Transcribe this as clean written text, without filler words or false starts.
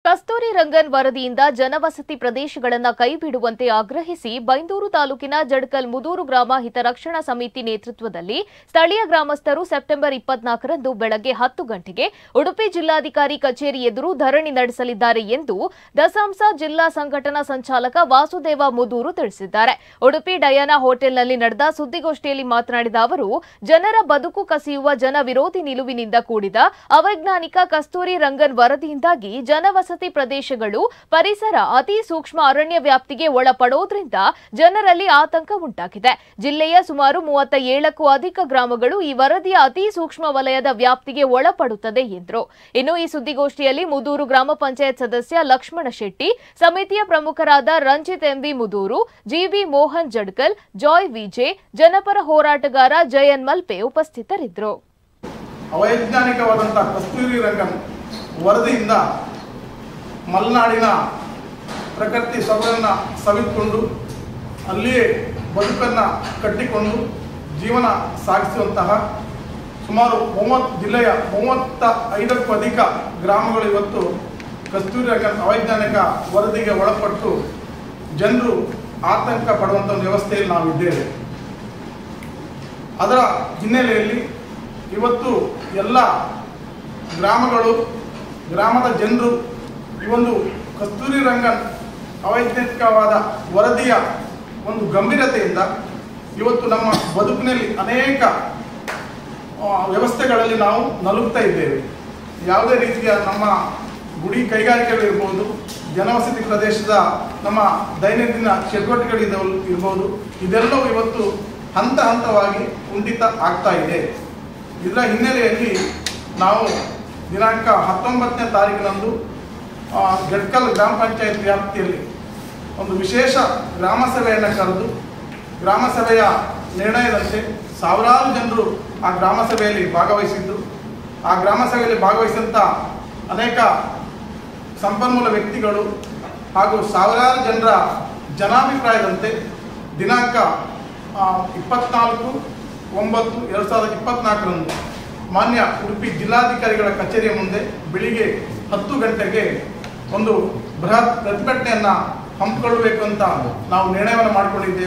ಕಸ್ತೂರಿ ರಂಗನ್ ವರದಿಯಿಂದ ಜನವಸತಿ ಪ್ರದೇಶಗಳನ್ನು ಕೈಬಿಡುವಂತೆ ಆಗ್ರಹಿಸಿ ಬೈಂದೂರು ತಾಲೂಕಿನ ಜಡ್ಕಲ್ ಮುದೂರು ಗ್ರಾಮ ಹಿತರಕ್ಷಣಾ ಸಮಿತಿ ನೇತೃತ್ವದಲ್ಲಿ ಸ್ಥಳೀಯ ಗ್ರಾಮಸ್ಥರು ಸೆಪ್ಟೆಂಬರ್ 24ರಂದು ಬೆಳಗ್ಗೆ 10 ಗಂಟೆಗೆ ಉಡುಪಿ ಜಿಲ್ಲಾಧಿಕಾರಿ ಕಚೇರಿ ಎದುರು ಧರಣಿ ನಡೆಸಲಿದ್ದಾರೆ ಎಂದು ದಸಂಸ ಜಿಲ್ಲಾ ಸಂಘಟನಾ ಸಂಚಾಲಕ ವಾಸುದೇವ ಮುದೂರು ತಿಳಿಸಿದ್ದಾರೆ. ಉಡುಪಿ ಡಯಾನಾ ಹೋಟೆಲ್ನಲ್ಲಿ ನಡೆದ ಸುದ್ದಿಗೋಷ್ಠಿಯಲ್ಲಿ ಮಾತನಾಡಿದ ಅವರು, ಜನರ ಬದುಕು ಕಸಿಯುವ ಜನ ವಿರೋಧಿ ನಿಲುವಿನಿಂದ ಕೂಡಿದ ಅವೈಜ್ಞಾನಿಕ ಕಸ್ತೂರಿ ರಂಗನ್ ವರದಿಯಿಂದಾಗಿ ಜನವಸತಿ ಪ್ರದೇಶಗಳು ಪರಿಸರ ಅತಿ ಸೂಕ್ಷ್ಮ ಅರಣ್ಯ ವ್ಯಾಪ್ತಿಗೆ ಒಳಪಡೋದ್ರಿಂದ ಜನರಲ್ಲಿ ಆತಂಕ ಉಂಟಾಗಿದೆ. ಜಿಲ್ಲೆಯ ಸುಮಾರು 37ಕ್ಕೂ ಅಧಿಕ ಗ್ರಾಮಗಳು ಈ ವರದಿಯ ಅತಿ ಸೂಕ್ಷ್ಮ ವಲಯದ ವ್ಯಾಪ್ತಿಗೆ ಒಳಪಡುತ್ತದೆ ಎಂದರು. ಇನ್ನು ಈ ಸುದ್ದಿಗೋಷ್ಠಿಯಲ್ಲಿ ಮುದೂರು ಗ್ರಾಮ ಪಂಚಾಯತ್ ಸದಸ್ಯ ಲಕ್ಷ್ಮಣ ಶೆಟ್ಟಿ, ಸಮಿತಿಯ ಪ್ರಮುಖರಾದ Ranjith M V Mudur, G B Mohan Jadkal, Joy V J, ಜನಪರ ಹೋರಾಟಗಾರ ಜಯನ್ ಮಲ್ಪೆ ಉಪಸ್ಥಿತರಿದ್ದರು. ಅವೈಜ್ಞಾನಿಕವಾದಂತಹ ಕಸ್ತೂರಿ ರಂಗನ್ ವರದಿಯಿಂದ ಮಲೆನಾಡಿನ ಪ್ರಕೃತಿ ಸೊಬಗನ್ನು ಸವಿದುಕೊಂಡು ಅಲ್ಲಿಯೇ ಬದುಕನ್ನು ಕಟ್ಟಿಕೊಂಡು ಜೀವನ ಸಾಗಿಸುವಂತಹ ಸುಮಾರು ಜಿಲ್ಲೆಯ 35ಕ್ಕೂ ಅಧಿಕ ಗ್ರಾಮಗಳು ಇವತ್ತು ಕಸ್ತೂರಿ ರಂಗನ್ ಅವೈಜ್ಞಾನಿಕ ವರದಿಗೆ ಒಳಪಟ್ಟು ಜನರು ಆತಂಕ ಪಡುವಂಥ ಒಂದು ವ್ಯವಸ್ಥೆಯಲ್ಲಿ ನಾವಿದ್ದೇವೆ. ಅದರ ಹಿನ್ನೆಲೆಯಲ್ಲಿ ಇವತ್ತು ಎಲ್ಲ ಗ್ರಾಮಗಳು, ಗ್ರಾಮದ ಜನರು ಈ ಒಂದು ಕಸ್ತೂರಿ ರಂಗನ್ ಅವೈಜ್ಞಾನಿಕವಾದ ವರದಿಯ ಒಂದು ಗಂಭೀರತೆಯಿಂದ ಇವತ್ತು ನಮ್ಮ ಬದುಕಿನಲ್ಲಿ ಅನೇಕ ವ್ಯವಸ್ಥೆಗಳಲ್ಲಿ ನಾವು ನಲುಗ್ತಾ ಇದ್ದೇವೆ. ಯಾವುದೇ ರೀತಿಯ ನಮ್ಮ ಗುಡಿ ಕೈಗಾರಿಕೆಗಳಿರ್ಬೋದು, ಜನವಸತಿ ಪ್ರದೇಶದ ನಮ್ಮ ದೈನಂದಿನ ಚಟುವಟಿಕೆಗಳಿರ್ಬೋದು, ಇದೆಲ್ಲವೂ ಇವತ್ತು ಹಂತ ಹಂತವಾಗಿ ಕುಂಠಿತ ಆಗ್ತಾ ಇದೆ. ಇದರ ಹಿನ್ನೆಲೆಯಲ್ಲಿ ನಾವು ದಿನಾಂಕ 19ನೇ ತಾರೀಕಿನಂದು ಜಡ್ಕಲ್ ಗ್ರಾಮ ಪಂಚಾಯತ್ ವ್ಯಾಪ್ತಿಯಲ್ಲಿ ಒಂದು ವಿಶೇಷ ಗ್ರಾಮ ಸಭೆಯನ್ನು ಕರೆದು ಗ್ರಾಮ ಸಭೆಯ ನಿರ್ಣಯದಂತೆ ಸಾವಿರಾರು ಜನರು ಆ ಗ್ರಾಮ ಸಭೆಯಲ್ಲಿ ಭಾಗವಹಿಸಿದ್ದು, ಆ ಗ್ರಾಮ ಸಭೆಯಲ್ಲಿ ಭಾಗವಹಿಸಿದಂಥ ಅನೇಕ ಸಂಪನ್ಮೂಲ ವ್ಯಕ್ತಿಗಳು ಹಾಗೂ ಸಾವಿರಾರು ಜನರ ಜನಾಭಿಪ್ರಾಯದಂತೆ ದಿನಾಂಕ 24/9/2024ರಂದು ಮಾನ್ಯ ಉಡುಪಿ ಜಿಲ್ಲಾಧಿಕಾರಿಗಳ ಕಚೇರಿಯ ಮುಂದೆ ಬೆಳಿಗ್ಗೆ 10 ಗಂಟೆಗೆ ಒಂದು ಬೃಹತ್ ಪ್ರತಿಭಟನೆಯನ್ನು ಹಮ್ಮಿಕೊಳ್ಳಬೇಕು ಅಂತ ನಾವು ನಿರ್ಣಯವನ್ನು ಮಾಡಿಕೊಂಡಿದ್ದೇವೆ.